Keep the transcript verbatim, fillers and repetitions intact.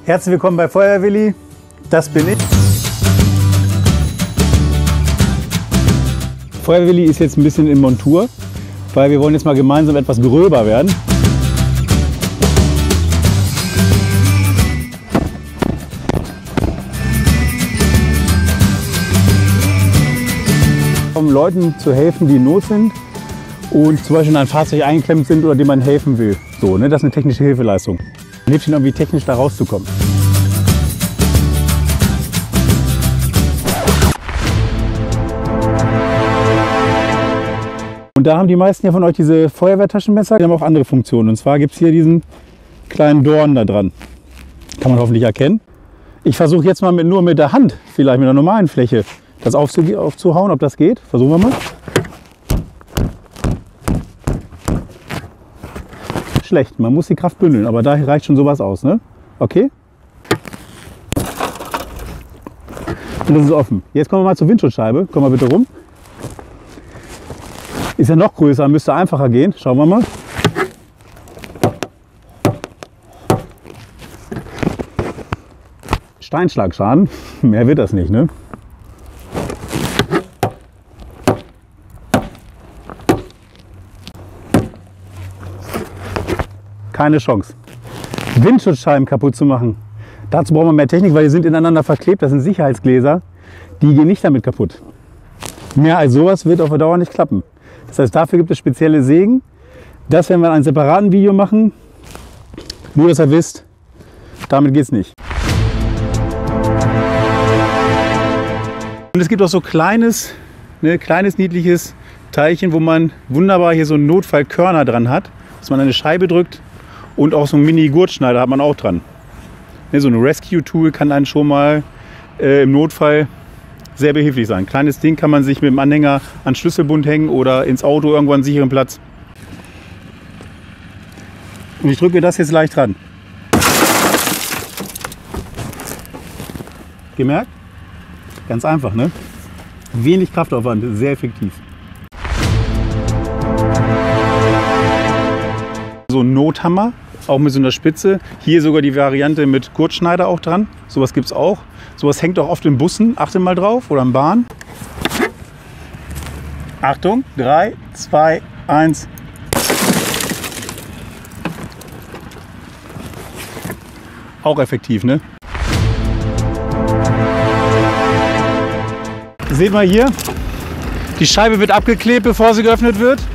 Herzlich willkommen bei Feuerwilli, das bin ich. Feuerwilli ist jetzt ein bisschen in Montur, weil wir wollen jetzt mal gemeinsam etwas gröber werden. Um Leuten zu helfen, die in Not sind und zum Beispiel in ein Fahrzeug eingeklemmt sind oder dem man helfen will. So, ne? Das ist eine technische Hilfeleistung. Man hilft ihnen irgendwie technisch da rauszukommen. Und da haben die meisten ja von euch diese Feuerwehrtaschenmesser, die haben auch andere Funktionen. Und zwar gibt es hier diesen kleinen Dorn da dran. Kann man hoffentlich erkennen. Ich versuche jetzt mal mit, nur mit der Hand, vielleicht mit einer normalen Fläche, das aufzu aufzuhauen, ob das geht. Versuchen wir mal. Schlecht, man muss die Kraft bündeln, aber da reicht schon sowas aus, ne? Okay? Und das ist offen. Jetzt kommen wir mal zur Windschutzscheibe. Komm mal bitte rum. Ist ja noch größer, müsste einfacher gehen. Schauen wir mal. Steinschlagschaden. Mehr wird das nicht, ne? Keine Chance. Windschutzscheiben kaputt zu machen. Dazu brauchen wir mehr Technik, weil die sind ineinander verklebt. Das sind Sicherheitsgläser. Die gehen nicht damit kaputt. Mehr als sowas wird auf der Dauer nicht klappen. Das heißt, dafür gibt es spezielle Sägen. Das werden wir in einem separaten Video machen. Nur, dass ihr wisst, damit geht es nicht. Und es gibt auch so kleines, ne, kleines niedliches Teilchen, wo man wunderbar hier so einen Notfallkörner dran hat, dass man eine Scheibe drückt. Und auch so einen Mini-Gurtschneider hat man auch dran. Ne, so ein Rescue-Tool kann dann schon mal äh, im Notfall sehr behilflich sein. Kleines Ding kann man sich mit dem Anhänger an Schlüsselbund hängen oder ins Auto irgendwann einen sicheren Platz. Und ich drücke das jetzt leicht ran. Gemerkt? Ganz einfach, ne? Wenig Kraftaufwand, sehr effektiv. So ein Nothammer, auch mit so einer Spitze. Hier sogar die Variante mit Gurtschneider auch dran. Sowas gibt es auch. Sowas hängt auch oft in Bussen. Achte mal drauf. Oder in Bahn. Achtung. drei, zwei, eins. Auch effektiv, ne? Seht mal hier. Die Scheibe wird abgeklebt, bevor sie geöffnet wird.